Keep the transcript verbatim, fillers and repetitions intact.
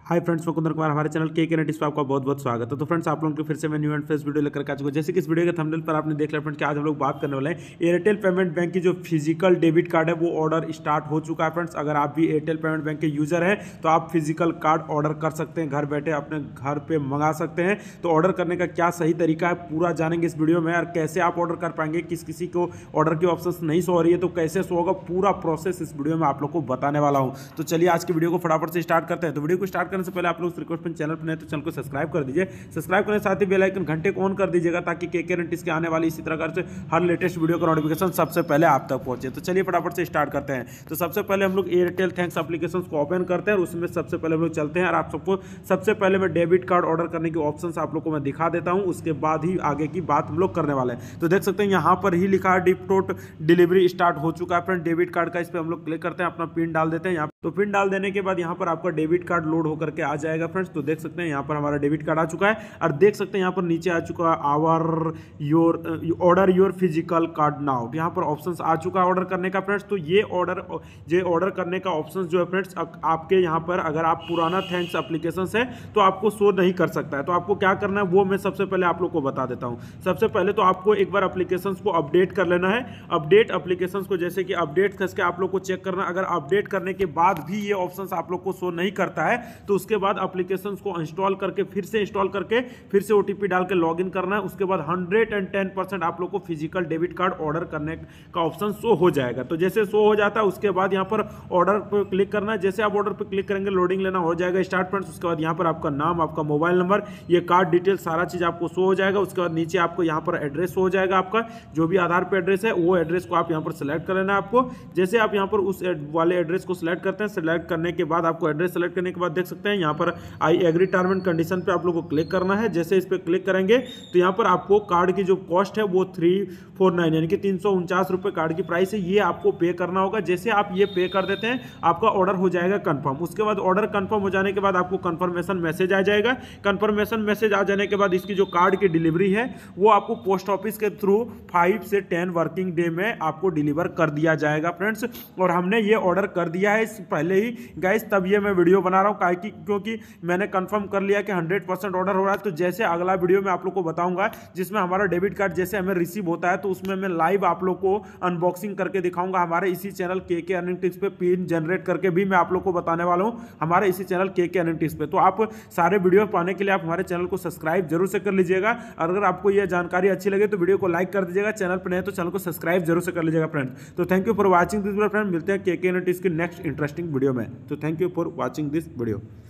Hi friends, मैं कुंदन कुमार। हमारे channel K के नेटिव्स पे आपका बहुत बहुत स्वागत है। तो फ्रेंड्स, आप लोगों के फिर से मैं न्यू एंड फ्रेश वीडियो लेकर आ चुका हूं। जैसे कि इस वीडियो के थंबनेल पर आपने देख लिया फ्रेंड्स कि आज हम लोग बात करने वाले हैं एयरटेल पेमेंट बैंक की जो फिजिकल डेबिट कार्ड है वो ऑर्डर स्टार्ट हो चुका है। फ्रेंड्स, अगर आप भी एयरटेल पेमेंट बैंक के यूजर हैं तो आप फिजिकल कार्ड ऑर्डर कर सकते हैं, घर बैठे अपने घर पर मंगा सकते हैं। तो ऑर्डर करने का क्या सही तरीका है पूरा जानेंगे इस वीडियो में, और कैसे आप ऑर्डर कर पाएंगे, किस किसी को ऑर्डर की ऑप्शन नहीं शो हो रही है तो कैसे शो होगा, पूरा प्रोसेस इस वीडियो में आप लोग को बताने वाला हूं। तो चलिए आज की वीडियो को फटाफट से स्टार्ट करते हैं। तो वीडियो को स्टार्ट करने से पहले आप लोग रिक्वेस्ट चैनल पर नहीं तो चैनल को सब्सक्राइब कर दीजिए। सब्सक्राइब करने के साथ ही बेल आइकन घंटे को ऑन कर दीजिएगा ताकि केके नेटिव्स के आने वाली इसी तरह से हर लेटेस्ट वीडियो का नोटिफिकेशन सबसे पहले आप तक पहुंचे। तो चलिए फटाफट से स्टार्ट करते हैं। तो सबसे पहले हम लोग एयरटेल थैंक्स एप्लीकेशन को ओपन करते हैं और उसमें सबसे पहले हम लोग चलते हैं और आप सबको सबसे पहले मैं डेबिट कार्ड ऑर्डर करने के ऑप्शन आप लोग को मैं दिखा देता हूं, उसके बाद ही आगे की बात हम लोग करने वाले हैं। तो देख सकते हैं यहां पर ही लिखा है डिपटोट डिलीवरी स्टार्ट हो चुका है फ्रेंड डेबिट कार्ड का। इस पर हम लोग क्लिक करते हैं, अपना पिन डाल देते हैं यहाँ। तो पिन डाल देने के बाद यहाँ पर आपका डेबिट कार्ड लोड होकर के आ जाएगा फ्रेंड्स। तो देख सकते हैं यहाँ पर हमारा डेबिट कार्ड आ चुका है और देख सकते हैं यहाँ पर नीचे आ चुका है our your order your physical card now. यहाँ पर ऑप्शंस आ चुका है ऑर्डर करने का फ्रेंड्स। तो ये ऑर्डर ये ऑर्डर करने का ऑप्शंस जो है फ्रेंड्स आपके यहाँ पर अगर आप पुराना थैंक्स एप्लीकेशन है तो आपको शो नहीं कर सकता है। तो आपको क्या करना है वो मैं सबसे पहले आप लोग को बता देता हूँ। सबसे पहले तो आपको एक बार एप्लीकेशन को अपडेट कर लेना है। अपडेट एप्लीकेशन को जैसे कि अपडेट करके आप लोग को चेक करना, अगर अपडेट करने के बाद भी ये ऑप्शंस आप लोग को शो नहीं करता है तो उसके बाद एप्लीकेशन को इंस्टॉल करके फिर से इंस्टॉल करके फिर से ओटीपी डाल के लॉगिन करना है। उसके बाद हंड्रेड एंड टेन परसेंट आप लोग को फिजिकल डेबिट कार्ड ऑर्डर करने का ऑप्शन शो हो जाएगा। तो जैसे शो हो जाता है उसके बाद यहाँ पर ऑर्डर पर क्लिक करना है। जैसे आप ऑर्डर पर क्लिक करेंगे लोडिंग लेना हो जाएगा स्टार्ट फ्रेंड्स। उसके बाद यहाँ पर आपका नाम, आपका मोबाइल नंबर, ये कार्ड डिटेल सारा चीज आपको शो हो जाएगा। उसके बाद नीचे आपको यहाँ पर एड्रेस हो जाएगा, आपका जो भी आधार पे एड्रेस है वो एड्रेस को आप यहाँ पर सिलेक्ट कर लेना है आपको। जैसे आप यहाँ पर उस वाले एड्रेस को सिलेक्ट करते हैं, सिलेक्ट करने के बाद आपको एड्रेस सेलेक्ट करने के बाद देख सकते हैं यहाँ पर I agree term and condition पे आप लोग को क्लिक करना है। जैसे इस पे क्लिक करेंगे तो यहाँ पर आपको कार्ड की जो कॉस्ट है वो थ्री फोर नाइन यानी कि तीन सौ उनचास रुपये कार्ड की प्राइस है, ये आपको पे करना होगा। जैसे आप ये पे कर देते हैं आपका ऑर्डर हो जाएगा कंफर्म। उसके बाद ऑर्डर कंफर्म हो जाने के बाद आपको कंफर्मेशन मैसेज आ जाएगा। कंफर्मेशन मैसेज आ जाने के बाद इसकी जो कार्ड की डिलीवरी है वो आपको पोस्ट ऑफिस के थ्रू फाइव से टेन वर्किंग डे में आपको डिलीवर कर दिया जाएगा फ्रेंड्स। और हमने ये ऑर्डर कर दिया है इस पहले ही गाइस, तब ये मैं वीडियो बना रहा हूँ काहे कि क्योंकि मैंने कंफर्म कर लिया कि हंड्रेड परसेंट ऑर्डर हो रहा है। तो जैसे अगला वीडियो में आप लोग को बताऊंगा जिसमें हमारा डेबिट कार्ड जैसे हमें रिसीव होता है तो उसमें मैं लाइव आप लोग को अनबॉक्सिंग करके दिखाऊंगा। हमारे इसी channel K K earning tips पे पिन जनरेट करके भी मैं आप लोग को बताने वाला हूं हमारे इसी channel K K earning tips पे। तो आप सारे वीडियो पाने के लिए आप हमारे चैनल को सब्सक्राइब जरूर से कर लीजिएगा। अगर आपको यह जानकारी अच्छी लगे तो वीडियो को लाइक कर दीजिएगा, चैनल पर नहीं तो चैनल को सब्सक्राइब जरूर से कर लीजिएगा फ्रेंड्स। तो thank you for watching this video friend. मिलते हैं के के अर्निंग टिप्स की नेक्स्ट इंटरेस्टिंग वीडियो में। तो thank you for watching this video.